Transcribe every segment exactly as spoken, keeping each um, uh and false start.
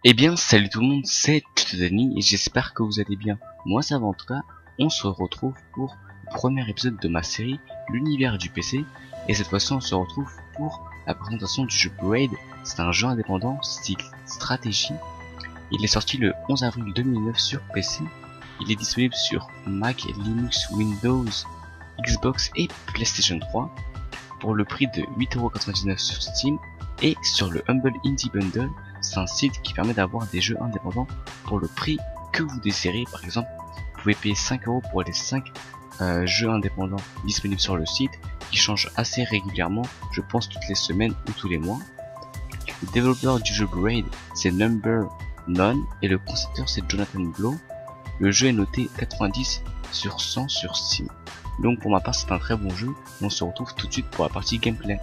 Eh bien, salut tout le monde, c'est Danny et j'espère que vous allez bien. Moi ça va en tout cas, on se retrouve pour le premier épisode de ma série, l'univers du P C. Et cette fois-ci on se retrouve pour la présentation du jeu Braid. C'est un jeu indépendant, style stratégie. Il est sorti le onze avril deux mille neuf sur P C. Il est disponible sur Mac, Linux, Windows, Xbox et PlayStation trois. Pour le prix de huit euros quatre-vingt-dix-neuf sur Steam et sur le Humble Indie Bundle. C'est un site qui permet d'avoir des jeux indépendants pour le prix que vous désirez. Par exemple, vous pouvez payer cinq euros pour les cinq euh, jeux indépendants disponibles sur le site, qui changent assez régulièrement, je pense toutes les semaines ou tous les mois. Le développeur du jeu Braid, c'est Number None et le concepteur c'est Jonathan Blow. Le jeu est noté quatre-vingt-dix sur cent sur Steam. Donc pour ma part c'est un très bon jeu. On se retrouve tout de suite pour la partie gameplay.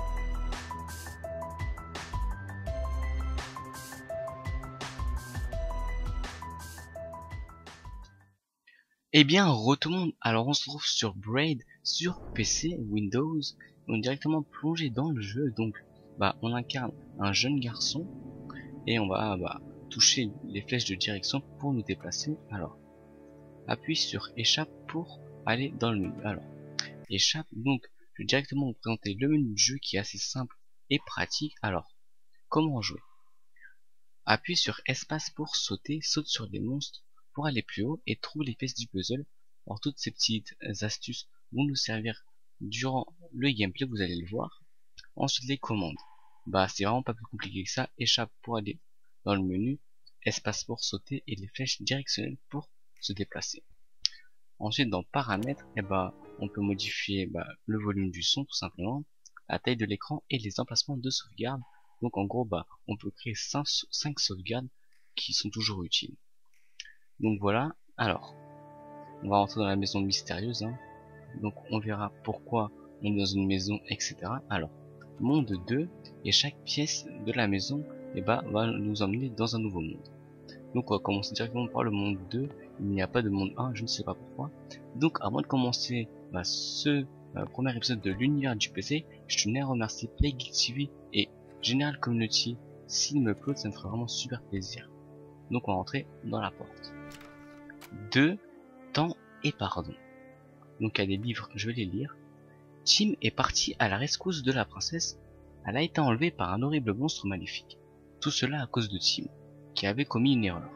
Eh bien, re tout le monde, alors on se trouve sur Braid, sur P C, Windows, on est directement plongé dans le jeu, donc bah on incarne un jeune garçon, et on va bah, toucher les flèches de direction pour nous déplacer. Alors, appuie sur échappe pour aller dans le menu. Alors, échappe, donc je vais directement vous présenter le menu de jeu qui est assez simple et pratique. Alors, comment jouer? Appuie sur espace pour sauter, saute sur les monstres pour aller plus haut et trouve les pièces du puzzle. Alors toutes ces petites astuces vont nous servir durant le gameplay, vous allez le voir. Ensuite les commandes, bah c'est vraiment pas plus compliqué que ça. Échappe pour aller dans le menu, espace pour sauter et les flèches directionnelles pour se déplacer. Ensuite dans paramètres, et bah on peut modifier bah, le volume du son tout simplement, la taille de l'écran et les emplacements de sauvegarde. Donc en gros bah on peut créer cinq sauvegardes qui sont toujours utiles. Donc voilà, alors on va rentrer dans la maison mystérieuse, hein. Donc on verra pourquoi on est dans une maison, etc. Alors, monde deux, et chaque pièce de la maison eh bah, va nous emmener dans un nouveau monde. Donc on va commencer directement par le monde deux, il n'y a pas de monde un, je ne sais pas pourquoi. Donc avant de commencer bah, ce euh, premier épisode de l'univers du P C, je tenais à remercier PlayGeek T V et General Community. S'il me plaît, ça me ferait vraiment super plaisir. Donc on va rentrer dans la porte. deux. Temps et pardon. Donc il y a des livres, je vais les lire. Tim est parti à la rescousse de la princesse. Elle a été enlevée par un horrible monstre maléfique. Tout cela à cause de Tim, qui avait commis une erreur.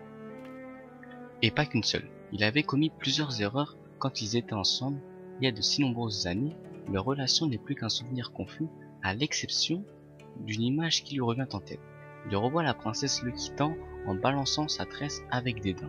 Et pas qu'une seule. Il avait commis plusieurs erreurs quand ils étaient ensemble. Il y a de si nombreuses années, leur relation n'est plus qu'un souvenir confus, à l'exception d'une image qui lui revient en tête. Il revoit la princesse le quittant en balançant sa tresse avec dédain.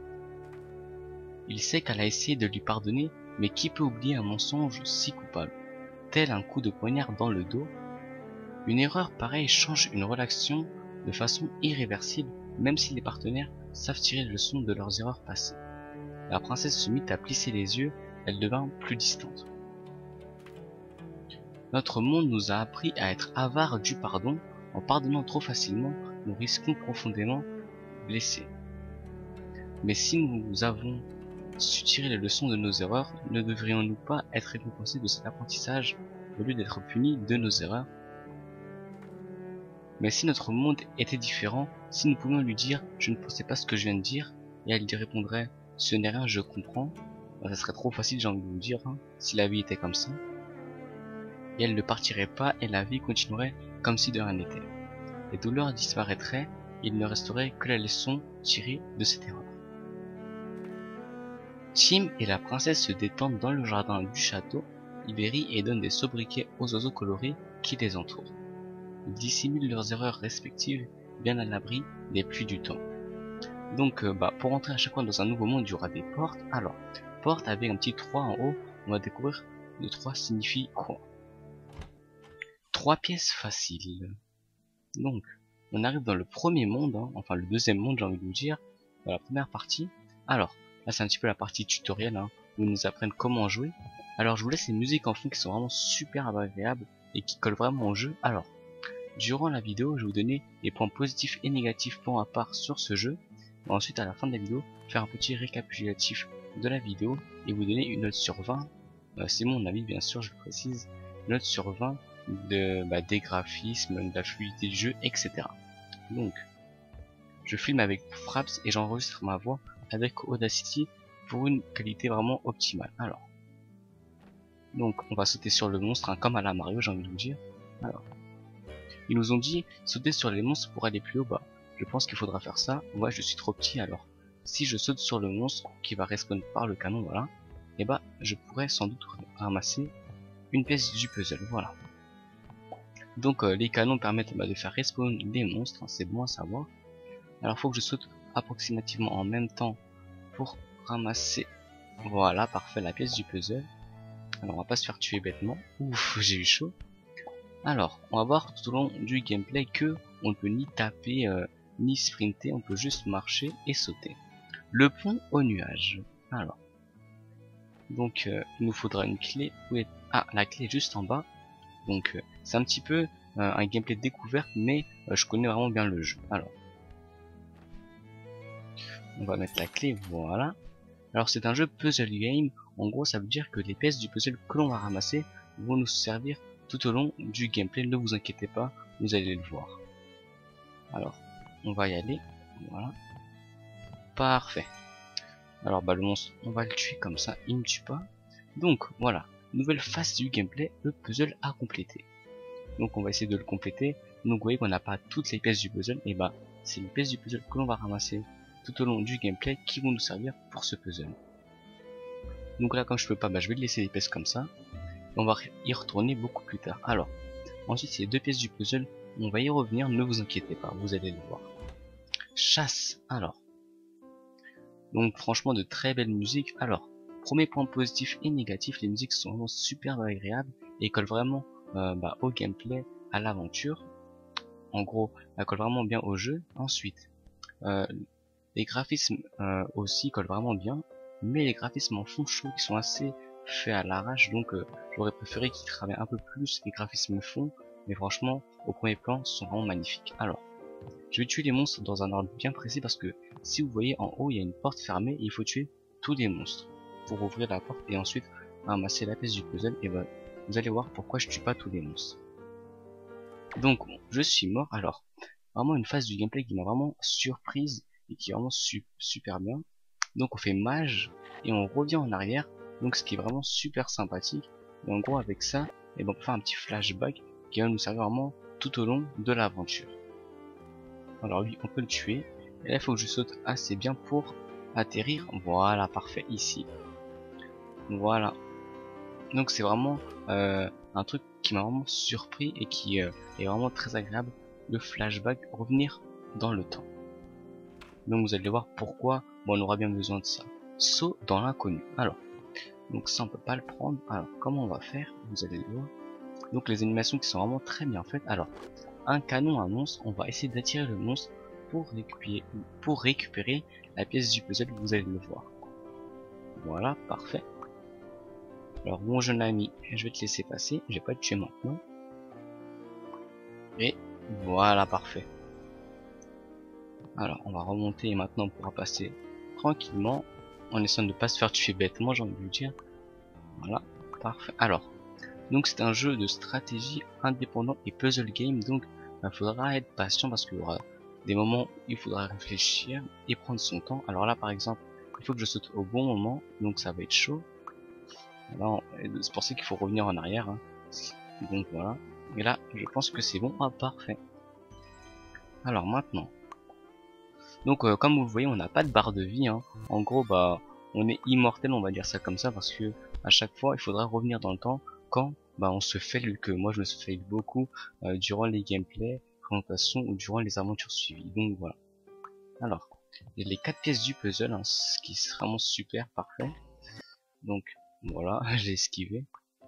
Il sait qu'elle a essayé de lui pardonner, mais qui peut oublier un mensonge si coupable? Tel un coup de poignard dans le dos. Une erreur pareille change une relation de façon irréversible, même si les partenaires savent tirer le leçon de leurs erreurs passées. La princesse se mit à plisser les yeux, elle devint plus distante. Notre monde nous a appris à être avares du pardon. En pardonnant trop facilement, nous risquons profondément blesser. Mais si nous avons su tirer les leçons de nos erreurs, ne devrions-nous pas être récompensés de cet apprentissage au lieu d'être punis de nos erreurs? Mais si notre monde était différent, si nous pouvions lui dire « je ne pensais pas ce que je viens de dire » et elle lui répondrait « ce n'est rien, je comprends », ben, ça serait trop facile, j'ai envie de vous dire, hein, si la vie était comme ça. Et elle ne partirait pas et la vie continuerait comme si de rien n'était. Les douleurs disparaîtraient, il ne resterait que la leçon tirée de cette erreur. Tim et la princesse se détendent dans le jardin du château. Ils rient et donnent des sobriquets aux oiseaux colorés qui les entourent. Ils dissimulent leurs erreurs respectives bien à l'abri des pluies du temps. Donc euh, bah, pour entrer à chaque fois dans un nouveau monde, il y aura des portes. Alors, porte avec un petit trois en haut, on va découvrir le trois signifie quoi. Trois pièces faciles. Donc, on arrive dans le premier monde, hein, enfin le deuxième monde j'ai envie de vous dire, dans la première partie. Alors, là c'est un petit peu la partie tutoriel, hein, où ils nous apprennent comment jouer. Alors je vous laisse les musiques en fond qui sont vraiment super agréables et qui collent vraiment au jeu. Alors, durant la vidéo, je vais vous donner les points positifs et négatifs pour ma part sur ce jeu. Et ensuite, à la fin de la vidéo, faire un petit récapitulatif de la vidéo et vous donner une note sur vingt. Euh, c'est mon avis bien sûr, je le précise. Une note sur vingt de, bah, des graphismes, de la fluidité du jeu, et cetera. Donc, je filme avec Fraps et j'enregistre ma voix avec Audacity pour une qualité vraiment optimale. Alors, donc on va sauter sur le monstre, hein, comme à la Mario, j'ai envie de vous dire. Alors, ils nous ont dit sauter sur les monstres pour aller plus haut. Bah, je pense qu'il faudra faire ça. Moi, je suis trop petit, alors si je saute sur le monstre qui va respawn par le canon, voilà, et bah, je pourrais sans doute ramasser une pièce du puzzle. Voilà. Donc euh, les canons permettent bah, de faire respawn les monstres, hein, c'est bon à savoir. Alors faut que je saute approximativement en même temps pour ramasser, voilà, parfait, la pièce du puzzle. Alors on va pas se faire tuer bêtement. Ouf, j'ai eu chaud. Alors on va voir tout au long du gameplay que on ne peut ni taper euh, ni sprinter, on peut juste marcher et sauter. Le pont au nuage. Alors donc euh, il nous faudra une clé. Où est... Ah, la clé est juste en bas. Donc euh, c'est un petit peu euh, un gameplay de découverte, mais euh, je connais vraiment bien le jeu. Alors on va mettre la clé, voilà. Alors c'est un jeu puzzle game. En gros ça veut dire que les pièces du puzzle que l'on va ramasser vont nous servir tout au long du gameplay. Ne vous inquiétez pas, vous allez le voir. Alors on va y aller, voilà, parfait. Alors bah le monstre, on va le tuer comme ça, il ne tue pas. Donc voilà, nouvelle phase du gameplay, le puzzle à compléter. Donc on va essayer de le compléter. Donc vous voyez qu'on n'a pas toutes les pièces du puzzle, et bah c'est les pièces du puzzle que l'on va ramasser tout au long du gameplay qui vont nous servir pour ce puzzle. Donc là comme je peux pas, bah je vais laisser les pièces comme ça. On va y retourner beaucoup plus tard. Alors ensuite ces deux pièces du puzzle, on va y revenir, ne vous inquiétez pas, vous allez le voir. Chasse, alors. Donc franchement de très belles musiques. Alors, premier point positif et négatif, les musiques sont vraiment super agréables et collent vraiment euh, bah, au gameplay, à l'aventure. En gros, elles collent vraiment bien au jeu. Ensuite, euh, les graphismes euh, aussi collent vraiment bien, mais les graphismes en fond chaud qui sont assez faits à l'arrache, donc euh, j'aurais préféré qu'ils travaillent un peu plus les graphismes fond, mais franchement, au premier plan, ce sont vraiment magnifiques. Alors, je vais tuer les monstres dans un ordre bien précis parce que si vous voyez en haut il y a une porte fermée et il faut tuer tous les monstres pour ouvrir la porte et ensuite ramasser la pièce du puzzle. Et ben vous allez voir pourquoi je tue pas tous les monstres. Donc je suis mort. Alors vraiment une phase du gameplay qui m'a vraiment surprise et qui est vraiment su super bien. Donc on fait mage et on revient en arrière, donc ce qui est vraiment super sympathique. Et en gros avec ça, et ben on peut faire un petit flashback qui va nous servir vraiment tout au long de l'aventure. Alors lui on peut le tuer, et là il faut que je saute assez bien pour atterrir, voilà, parfait, ici, voilà. Donc c'est vraiment euh, un truc qui m'a vraiment surpris et qui euh, est vraiment très agréable, le flashback, revenir dans le temps. Donc vous allez voir pourquoi bon, on aura bien besoin de ça. Saut dans l'inconnu. Alors, donc ça on peut pas le prendre, alors comment on va faire, vous allez le voir. Donc les animations qui sont vraiment très bien faites. Alors, un canon, un monstre, on va essayer d'attirer le monstre pour récupérer, pour récupérer la pièce du puzzle, vous allez le voir. Voilà, parfait. Alors mon jeune ami, je vais te laisser passer, je vais pas te tuer maintenant. Et voilà, parfait. Alors on va remonter et maintenant on pourra passer tranquillement, en essayant de ne pas se faire tuer bêtement, j'ai envie de vous dire. Voilà, parfait. Alors, donc c'est un jeu de stratégie indépendant et puzzle game, donc il faudra être patient parce qu'il y aura des moments où il faudra réfléchir et prendre son temps. Alors là par exemple, il faut que je saute au bon moment, donc ça va être chaud. C'est pour ça qu'il faut revenir en arrière, hein. Donc voilà, et là je pense que c'est bon, ah parfait. Alors maintenant, donc euh, comme vous le voyez on n'a pas de barre de vie, hein. En gros bah on est immortel, on va dire ça comme ça, parce que à chaque fois il faudra revenir dans le temps quand bah on se fait que moi je me suis fait beaucoup euh, durant les gameplays, présentations ou durant les aventures suivies. Donc voilà. Alors il y a les quatre pièces du puzzle, hein, ce qui est vraiment super, parfait. Donc voilà, j'ai esquivé.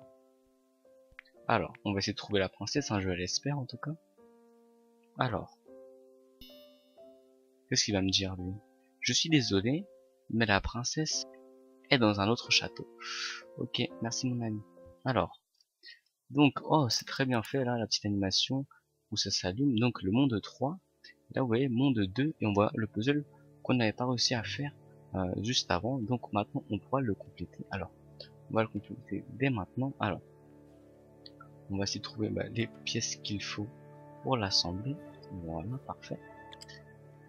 Alors on va essayer de trouver la princesse, hein, je l'espère en tout cas. Alors qu'est-ce qu'il va me dire lui? Je suis désolé, mais la princesse est dans un autre château. Ok, merci mon ami. Alors donc, oh, c'est très bien fait là, la petite animation où ça s'allume. Donc le monde trois, là vous voyez monde deux, et on voit le puzzle qu'on n'avait pas réussi à faire euh, juste avant. Donc maintenant on pourra le compléter. Alors, on va le compléter dès maintenant. Alors, on va essayer de trouver bah, les pièces qu'il faut pour l'assembler. Voilà, parfait.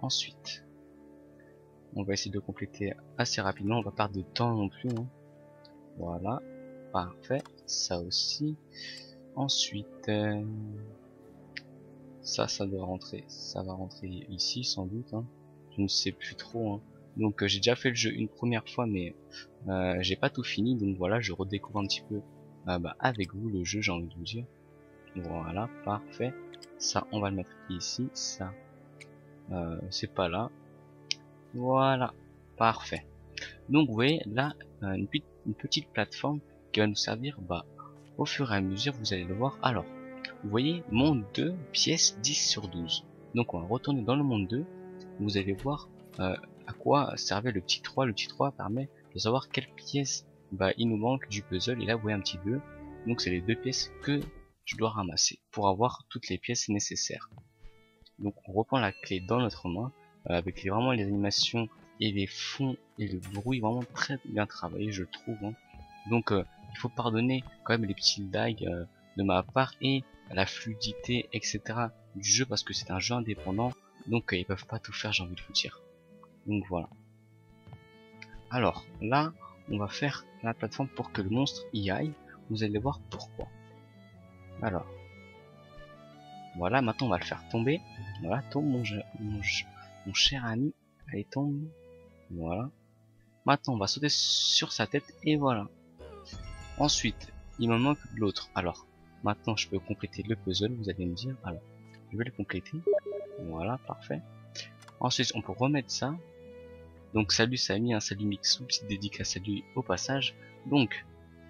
ensuite, on va essayer de compléter assez rapidement, on va pas perdre de temps non plus, hein. Voilà, parfait, ça aussi. Ensuite, euh, ça, ça doit rentrer, ça va rentrer ici sans doute, hein. Je ne sais plus trop, hein. Donc euh, j'ai déjà fait le jeu une première fois, mais euh, j'ai pas tout fini, donc voilà, je redécouvre un petit peu euh, bah, avec vous le jeu, j'ai envie de vous dire. Voilà, parfait. Ça, on va le mettre ici, ça, euh, c'est pas là. Voilà, parfait. Donc vous voyez là euh, une, petite, une petite plateforme qui va nous servir bah, au fur et à mesure, vous allez le voir. Alors, vous voyez monde deux, pièce dix sur douze. Donc on va retourner dans le monde deux, vous allez voir euh, à quoi servait le petit trois. Le petit trois permet de savoir quelle pièce bah, il nous manque du puzzle, et là vous voyez un petit deux, donc c'est les deux pièces que je dois ramasser pour avoir toutes les pièces nécessaires. Donc on reprend la clé dans notre main, euh, avec les, vraiment les animations et les fonds et le bruit vraiment très bien travaillé, je trouve, hein. Donc euh, il faut pardonner quand même les petits lags euh, de ma part et la fluidité etc du jeu, parce que c'est un jeu indépendant, donc euh, ils peuvent pas tout faire, j'ai envie de vous dire. Donc voilà. Alors là on va faire la plateforme pour que le monstre y aille, vous allez voir pourquoi. Alors voilà, maintenant on va le faire tomber. Voilà, tombe mon, mon, mon cher ami, allez tombe. Voilà. Maintenant on va sauter sur sa tête et voilà. Ensuite il me manque l'autre. Alors maintenant je peux compléter le puzzle, vous allez me dire. Alors je vais le compléter. Voilà, parfait. Ensuite on peut remettre ça. Donc salut Samy, un salut Mixou, petite dédicace à lui au passage. Donc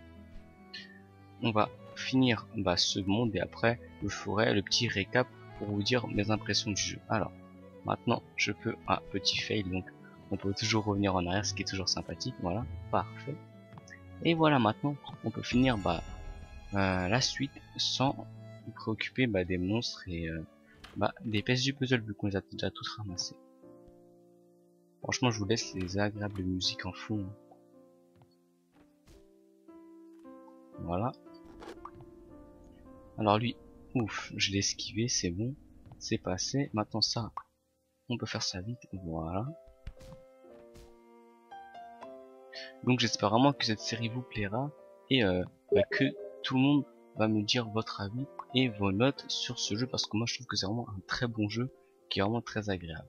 on va finir bah, ce monde et après je ferai le petit récap pour vous dire mes impressions du jeu. Alors maintenant je peux, ah petit fail, donc on peut toujours revenir en arrière, ce qui est toujours sympathique. Voilà, parfait. Et voilà, maintenant on peut finir bah, euh, la suite sans nous préoccuper bah, des monstres et euh, bah, des pièces du puzzle, vu qu'on les a déjà toutes ramassées. Franchement je vous laisse les agréables musiques en fond. Voilà. Alors lui, ouf, je l'ai esquivé, c'est bon, c'est passé. Maintenant ça, on peut faire ça vite, voilà. Donc j'espère vraiment que cette série vous plaira et euh, bah, que tout le monde va me dire votre avis et vos notes sur ce jeu, parce que moi je trouve que c'est vraiment un très bon jeu qui est vraiment très agréable.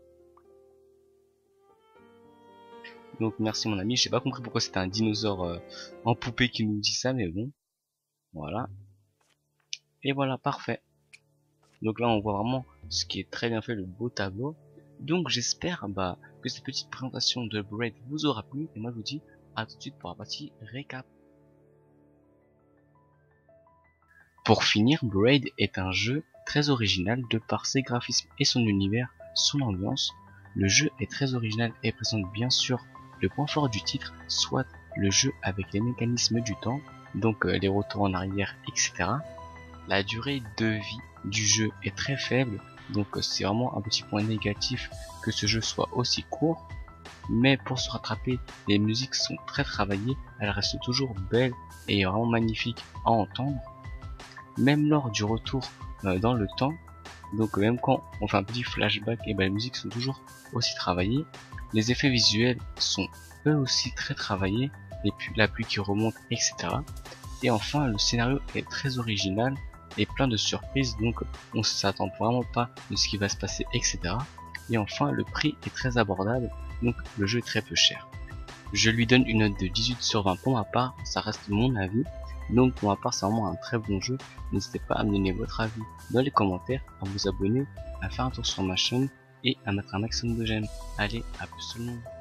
Donc merci mon ami, j'ai pas compris pourquoi c'était un dinosaure euh, en poupée qui nous dit ça, mais bon, voilà. Et voilà, parfait. Donc là on voit vraiment ce qui est très bien fait, le beau tableau. Donc j'espère bah, que cette petite présentation de Braid vous aura plu, et moi je vous dis à tout de suite pour la partie récap. Pour finir, Braid est un jeu très original de par ses graphismes et son univers, son ambiance. Le jeu est très original et présente bien sûr le point fort du titre, soit le jeu avec les mécanismes du temps, donc euh, les retours en arrière, et cetera. La durée de vie du jeu est très faible, donc c'est vraiment un petit point négatif que ce jeu soit aussi court. Mais pour se rattraper, les musiques sont très travaillées, elles restent toujours belles et vraiment magnifiques à entendre. Même lors du retour euh, dans le temps, donc même quand on fait un petit flashback, et ben les musiques sont toujours aussi travaillées. Les effets visuels sont eux aussi très travaillés, les pu la pluie qui remonte, et cetera. Et enfin le scénario est très original et plein de surprises, donc on s'attend vraiment pas de ce qui va se passer, et cetera. Et enfin le prix est très abordable, donc le jeu est très peu cher. Je lui donne une note de dix-huit sur vingt pour ma part, ça reste mon avis. Donc pour ma part c'est vraiment un très bon jeu, n'hésitez pas à me donner votre avis dans les commentaires, à vous abonner, à faire un tour sur ma chaîne et à mettre un maximum de j'aime. Allez, à plus tout le monde.